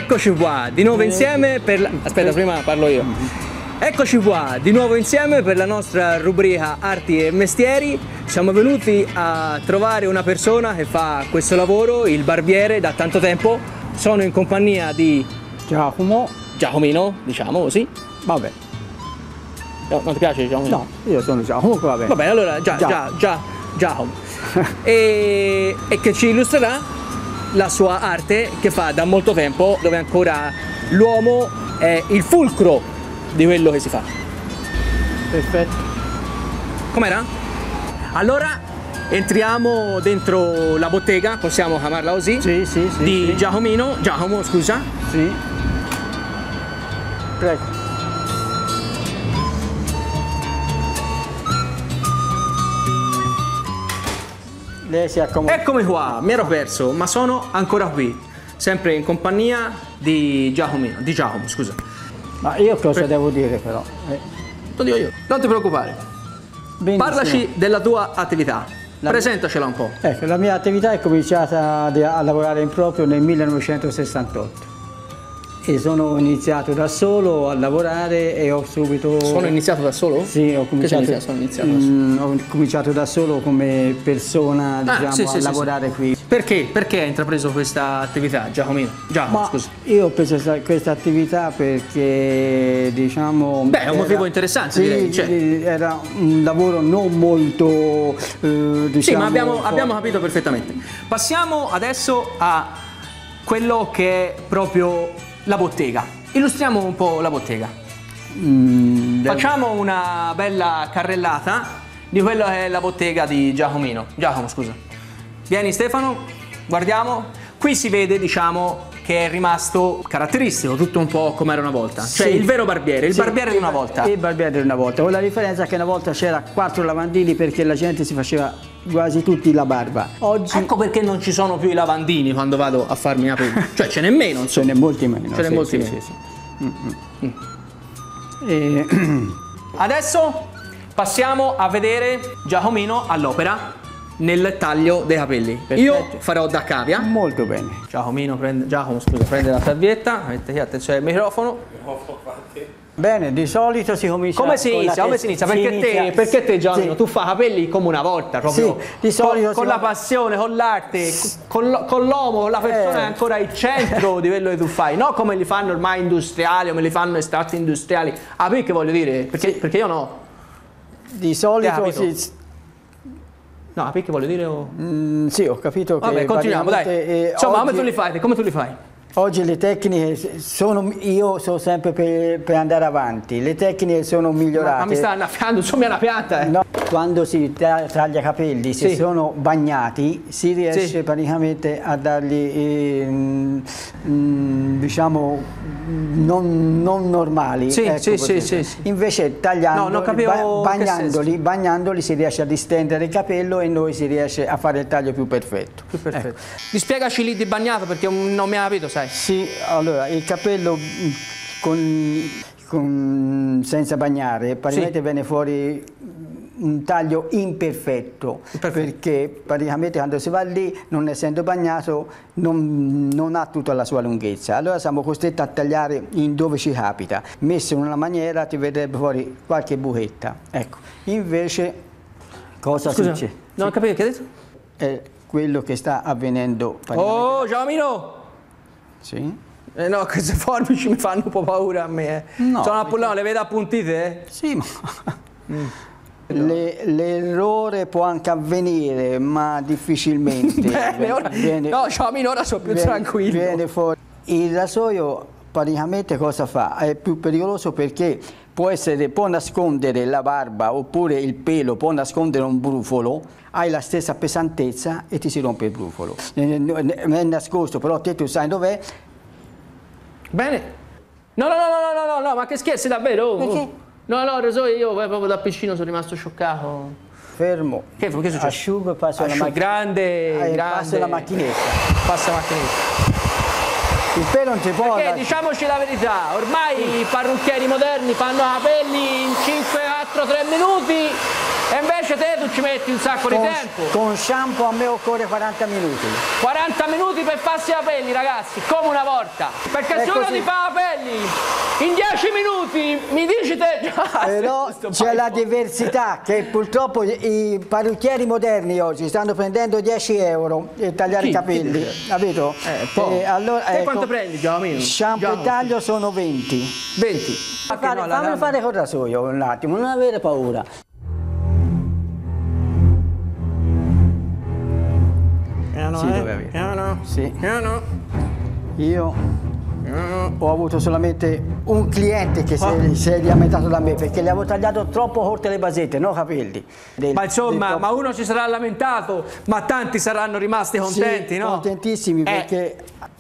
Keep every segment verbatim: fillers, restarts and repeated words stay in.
Eccoci qua, di nuovo insieme per la... Aspetta, prima parlo io. Eccoci qua, di nuovo insieme per la nostra rubrica Arti e Mestieri. Siamo venuti a trovare una persona che fa questo lavoro, il barbiere, da tanto tempo. Sono in compagnia di Giacomo. Giacomino, diciamo così. Vabbè. No, non ti piace Giacomino? No, io sono Giacomo, comunque va bene. Va bene, allora già, Già. già, già, Giacomo. e, e che ci illustrerà la sua arte che fa da molto tempo, dove ancora l'uomo è il fulcro di quello che si fa. Perfetto. Com'era? Allora entriamo dentro la bottega, possiamo chiamarla così? Sì, sì, sì. Di sì. Giacomino, Giacomo, scusa. Sì. Prego. Lei si accomoda. Eccomi qua, mi ero perso, ma sono ancora qui, sempre in compagnia di Giacomino, di Giacomo, scusa. Ma io cosa Pre- devo dire però? Eh, Lo dico io. Non ti preoccupare. benissimo. Parlaci della tua attività. La- Presentacela un po'. Ecco, la mia attività è cominciata a, a lavorare in proprio nel millenovecentosessantotto e sono iniziato da solo a lavorare e ho subito... Sono iniziato da solo? Sì, ho cominciato, significa sono iniziato da solo? Mm, ho cominciato da solo come persona, diciamo, sì, sì, a sì, lavorare sì. qui. Perché? Perché hai intrapreso questa attività, Giacomino? Giacomo, Ma scusa. io ho preso sta- questa attività perché, diciamo... Beh, è un era- motivo interessante, sì, direi, cioè. era un lavoro non molto, eh, diciamo... Sì, ma abbiamo, for- abbiamo capito perfettamente. Passiamo adesso a quello che è proprio la bottega. Illustriamo un po' la bottega. Mm, del- Facciamo una bella carrellata di quella che è la bottega di Giacomino. Giacomo, scusa. Vieni Stefano, guardiamo. Qui si vede, diciamo, che è rimasto caratteristico, tutto un po' come era una volta. Cioè Sì. il vero barbiere, il Sì, barbiere di una volta. Il barbiere di una volta, con la differenza che una volta c'era quattro lavandini perché la gente si faceva quasi tutti la barba. Oggi Ecco perché non ci sono più i lavandini quando vado a farmi i capelli. Cioè ce n'è meno, ce insomma. n'è molti meno. Ce n'è sì, molti sì, meno. sì, sì. Mm, mm. E- Adesso passiamo a vedere Giacomino all'opera nel taglio dei capelli. Io farò da cavia. Molto bene. Giacomino prende, Giacomo scusa, prende la salvietta, mette qui attenzione al microfono. Bene, di solito si comincia Come si con la inizia? Come testa- si inizia? Perché te, inizia- perché te Giacomino, sì. tu fai capelli come una volta, proprio Sì, di solito con, con si la va- passione, con l'arte, con, lo- con l'uomo, con la persona Eh. che è ancora al centro di quello che tu fai, non come li fanno ormai industriali, come li fanno estratti industriali. Ah, perché voglio dire? Perché, perché io no. Di solito capito? si... No, perché voglio dire? Oh. Mm, sì, ho capito che Vabbè, continuiamo, dai. praticamente, eh, Insomma, come oggi- tu li fai? Come tu li fai? Oggi le tecniche sono, io sono sempre per, per andare avanti, le tecniche sono migliorate. Ma mi sta annaffiando, insomma è una pianta, eh. No, quando si ta- taglia i capelli, se Sì. sono bagnati, si riesce Sì. praticamente a dargli, eh, mm, mm, diciamo, non, non normali. Sì, ecco, sì, per sì, esempio. sì, sì. Invece tagliandoli, No, non capivo ba- che bagnandoli, senso. bagnandoli si riesce a distendere il capello e noi si riesce a fare il taglio più perfetto. Più perfetto. Ecco. Mi spiegaci lì di bagnato perché non mi ha capito, sai. Sì, allora il capello mm, con, con- senza bagnare praticamente Sì. viene fuori un taglio imperfetto, Imperfetto. perché praticamente quando si va lì, non essendo bagnato, non, non ha tutta la sua lunghezza. Allora siamo costretti a tagliare in dove ci capita. Messo in una maniera ti vedrebbe fuori qualche buchetta. Ecco, invece cosa Scusa, succede? non ho capito che hai detto? È quello che sta avvenendo praticamente. Oh, Giacomino! Sì? Eh no, queste forbici mi fanno un po' paura a me. eh. No, Sono appullate, le vedo appuntite? Eh? Sì, ma Le- l'errore può anche avvenire, ma difficilmente. Bene, ora, viene- no, Giacomino, ora sono più viene- tranquillo. viene fuori. Il rasoio praticamente cosa fa? È più pericoloso perché può, essere, può nascondere la barba oppure il pelo, può nascondere un brufolo, hai la stessa pesantezza e ti si rompe il brufolo. È nascosto, però te tu sai dov'è. Bene. No, no, no, no, no, no, no, ma che scherzi davvero? Oh, Perché? oh. No, no, lo so, io eh, proprio da piccino sono rimasto scioccato. Fermo. Che, che è successo? Asciugo e passo alla Asciugo, macchina. grande, Eh, grande. passo la macchinetta. Passa la macchinetta. Il pelo non si può. Perché lasciare- diciamoci la verità, ormai i parrucchieri moderni fanno capelli in cinque, quattro, tre minuti e invece invece te tu ci metti un sacco con, di tempo. Con shampoo a me occorre quaranta minuti. quaranta minuti per farsi i capelli, ragazzi, come una volta. Perché È se uno così. ti fa i capelli in dieci minuti mi dici te già. Però c'è la diversità che purtroppo i parrucchieri moderni oggi stanno prendendo dieci euro per tagliare Chi? i capelli, capito? Eh, po'. E allora, Te ecco, quanto prendi, Giacomino? shampoo e taglio sono venti. venti. Fare, no, la- fammi la- fare col rasoio un attimo, non avere paura. Piano, Sì, eh? dove avere? Piano. Sì. Piano. Io Piano. ho avuto solamente un cliente che si è, si è lamentato da me perché gli avevo tagliato troppo corte le basette, no capelli. Del- Ma insomma, del- ma uno ci sarà lamentato, ma tanti saranno rimasti contenti, Sì, no? contentissimi Eh. perché...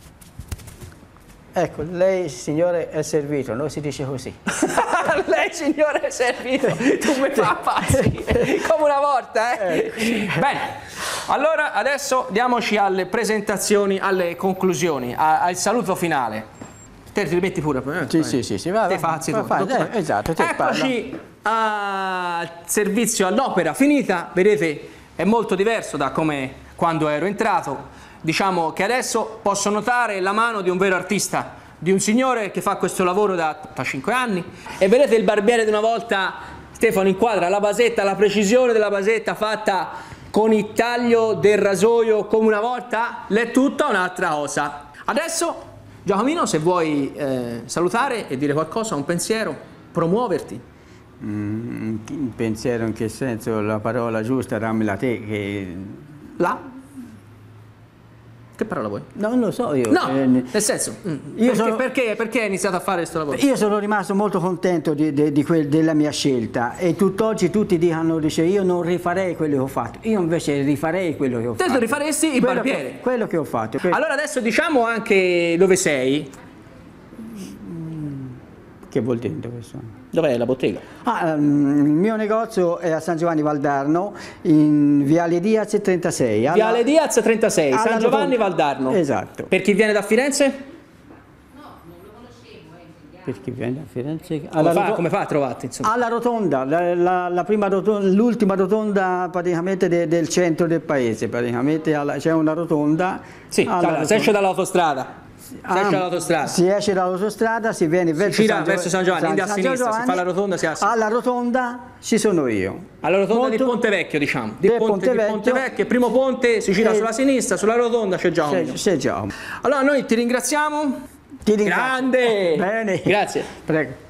Ecco, lei signore è servito, noi si dice così. Lei signore è servito, tu mi fai impazzire, come una volta, eh? Bene, allora adesso diamoci alle presentazioni, alle conclusioni, a- al saluto finale. Te ti rimetti pure? Eh? Sì, sì, sì, sì, va, Te va, fazzi va, tu. fa, Dottor- eh, esatto, te Eccoci al servizio, all'opera finita, vedete è molto diverso da come quando ero entrato. Diciamo che adesso posso notare la mano di un vero artista, di un signore che fa questo lavoro da cinque anni. E vedete il barbiere di una volta, Stefano inquadra la basetta, la precisione della basetta fatta con il taglio del rasoio come una volta, è tutta un'altra cosa. Adesso, Giacomino, se vuoi eh, salutare e dire qualcosa, un pensiero, promuoverti. Mm, il pensiero in che senso? La parola giusta dammela te che... La? Che parola vuoi? Non lo so io. No, eh, nel senso, mm, io perché, sono- perché, perché hai iniziato a fare questo lavoro? Io sono rimasto molto contento di, di- di quel- della mia scelta e tutt'oggi tutti dicono, dice, io non rifarei quello che ho fatto, io invece rifarei quello che ho Te fatto. lo rifaresti il Quello barbiere? Che, quello che ho fatto. Que- Allora adesso diciamo anche dove sei. Che vuol dire questo? Dov'è la bottega? Ah, ehm, il mio negozio è a San Giovanni Valdarno, in Viale Diaz trentasei. alla- Viale Diaz trentasei, alla San Giovanni rotonda. Valdarno. Esatto. Per chi viene da Firenze? Per chi viene da Firenze? Come Alla, fa, roto- come fa a trovarti? Insomma? alla rotonda, la, la- la prima rotonda, l'ultima rotonda praticamente de- del centro del paese, praticamente alla- c'è una rotonda. Sì, alla allora, se rotonda. esce dall'autostrada. Se Ah, esce dall'autostrada. Si esce dall'autostrada, si viene verso gira San, Gio- verso San Giovanni, quindi a San sinistra, si Giovanni. fa la rotonda, si ha a sinistra. Alla rotonda ci sono io. Alla rotonda di Molto- Ponte Vecchio, diciamo. Di del Ponte, Ponte di Vecchio. Ponte Vecchio, il primo ponte si gira Eh. sulla sinistra, sulla rotonda c'è Giacomo. C'è, c'è già. Allora noi ti ringraziamo. Ti ringrazio. Grande! Bene. Grazie. Prego.